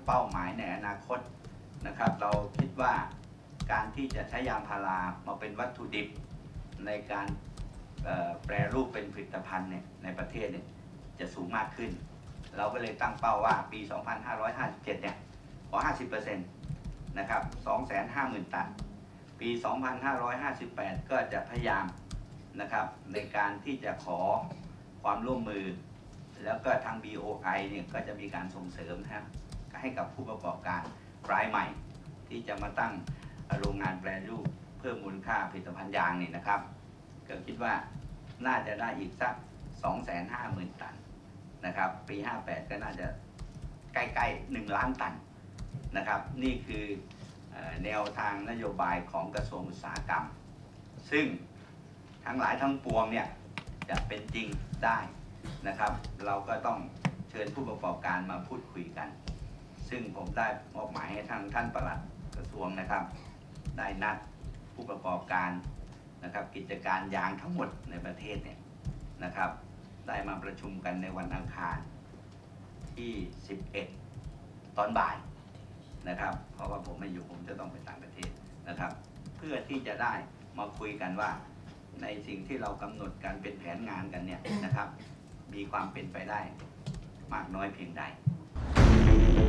เป้าหมายในอนาคตนะครับเราคิดว่าการที่จะใช้ยางพารามาเป็นวัตถุดิบในการแปรรูปเป็นผลิตภัณฑ์เนี่ยในประเทศเนี่ยจะสูงมากขึ้นเราก็เลยตั้งเป้าว่าปี 2557 เนี่ยขอ 50% นะครับ 250,000 ตันปี 2558 ก็จะพยายามนะครับในการที่จะขอความร่วมมือแล้วก็ทาง BOI เนี่ยก็จะมีการส่งเสริมนะครับให้กับผู้ประกอบการรายใหม่ที่จะมาตั้งโรงงานแปรรูปเพิ่มมูลค่าผลิตภัณฑ์ยางนี่นะครับก็คิดว่าน่าจะได้อีกสัก 250,000 ตันนะครับปี 58 ก็น่าจะใกล้ๆ 1 ล้านตันนะครับนี่คือแนวทางนโยบายของกระทรวงอุตสาหกรรมซึ่งทั้งหลายทั้งปวงเนี่ยจะเป็นจริงได้นะครับเราก็ต้องเชิญผู้ประกอบการมาพูดคุยกันซึ่งผมได้มอบหมายให้ท่านปลัดกระทรวงนะครับได้นัดผู้ประกอบการนะครับกิจการยางทั้งหมดในประเทศเนี่ยนะครับได้มาประชุมกันในวันอังคารที่ 11 ตอนบ่ายนะครับเพราะว่าผมไม่อยู่ผมจะต้องไปต่างประเทศนะครับเพื่อที่จะได้มาคุยกันว่าในสิ่งที่เรากำหนดการเป็นแผนงานกันเนี่ยนะครับมีความเป็นไปได้มากน้อยเพียงใด